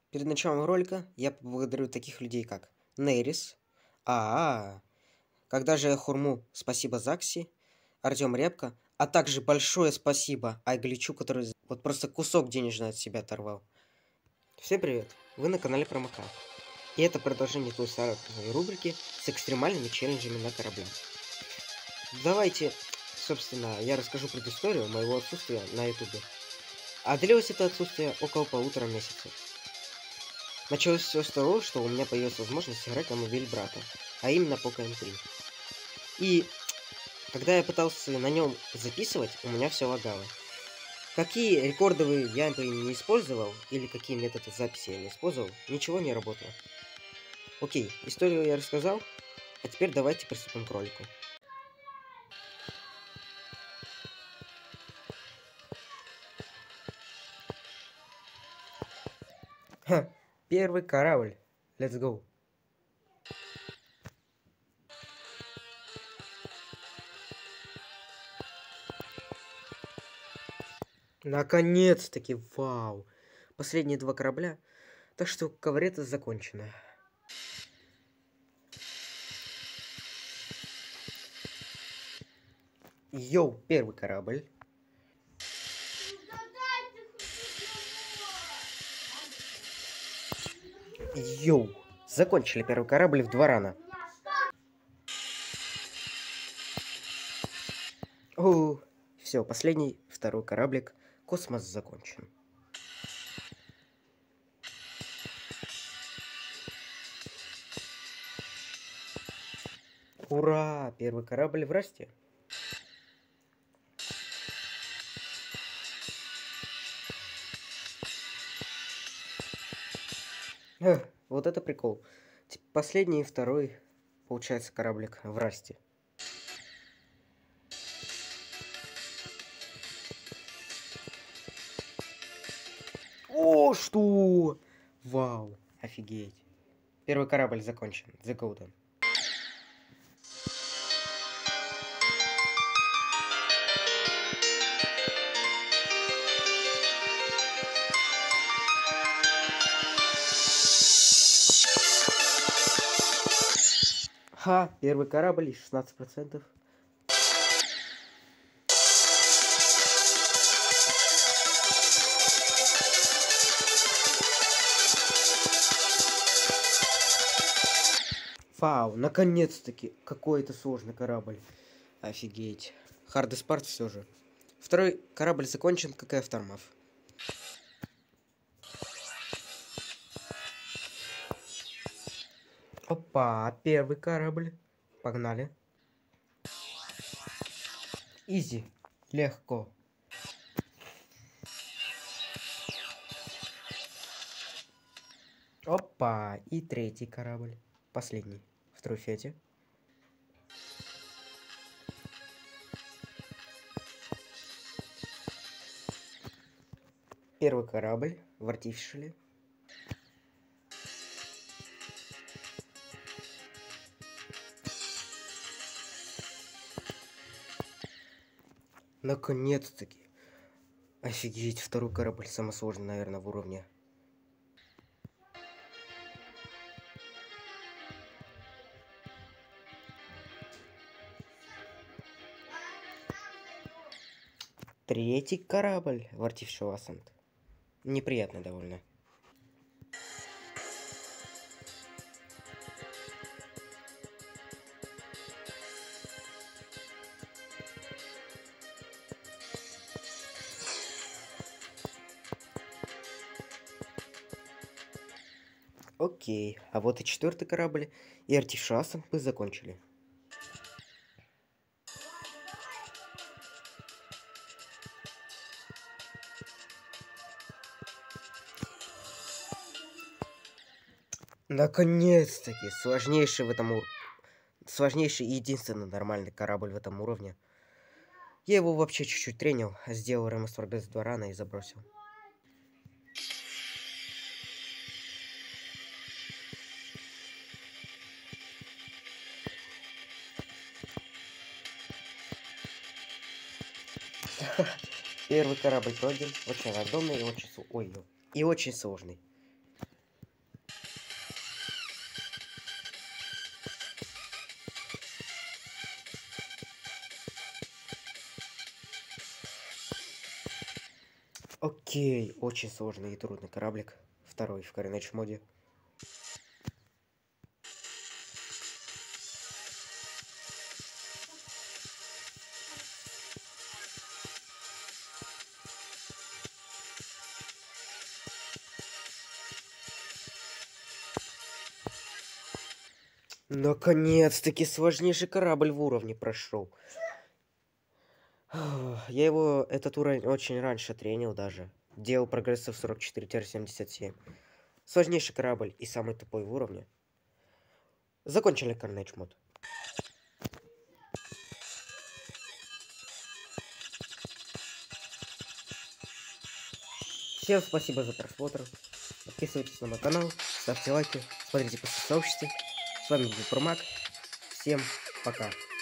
Перед началом ролика я поблагодарю таких людей, как Нейрис, а, когда же я Хурму, спасибо Закси, Артем Репка, а также большое спасибо Айгличу, который вот просто кусок денежный от себя оторвал. Всем привет, вы на канале Промака. И это продолжение той самой рубрики с экстремальными челленджами на корабле. Давайте, собственно, я расскажу предысторию моего отсутствия на ютубе. А длилось это отсутствие около 1,5 месяца. Началось все с того, что у меня появилась возможность играть на мобиль брата, а именно Poco M3. И когда я пытался на нем записывать, у меня все лагало. Какие рекордовые я бы не использовал, или какие методы записи я не использовал, ничего не работало. Окей, историю я рассказал, а теперь давайте приступим к ролику. Ха, первый корабль. Let's go. Наконец-таки, вау. Последние 2 корабля. Так что каврета закончена. Йоу, первый корабль. Йоу, закончили первый корабль в 2 рана. О, все, последний, второй кораблик. Космос закончен. Ура! Первый корабль в расте. Вот это прикол. Последний и второй, получается, кораблик в расте. О, что? Вау, офигеть. Первый корабль закончен. The Golden. Ха, первый корабль и 16%. Вау, наконец-таки какой-то сложный корабль. Офигеть. Хардеспарт все же. Второй корабль закончен, как и Автормав. Опа, первый корабль. Погнали. Изи. Легко. Опа, и третий корабль. Последний. В трофете. Первый корабль в Артифишале. Наконец-таки. Офигеть, второй корабль самый сложный, наверное, в уровне. Третий корабль в Artificial Ascent. Неприятно довольно. Окей, а вот и четвертый корабль и Artificial Ascent мы закончили. Наконец-таки сложнейший сложнейший и единственный нормальный корабль в этом уровне. Я его вообще чуть-чуть тренил, сделал ремастер без 2 рана и забросил. Первый корабль пройден, очень рандомный и очень, и очень сложный. Окей, очень сложный и трудный кораблик. Второй в Carnage моде. Наконец-таки сложнейший корабль в уровне прошел. Я его, этот уровень, очень раньше тренил даже. Делал прогресса в 44-77. Сложнейший корабль и самый тупой в уровне. Закончили Carnage мод. Всем спасибо за просмотр. Подписывайтесь на мой канал, ставьте лайки, смотрите по сообществу. С вами был Промак. Всем пока.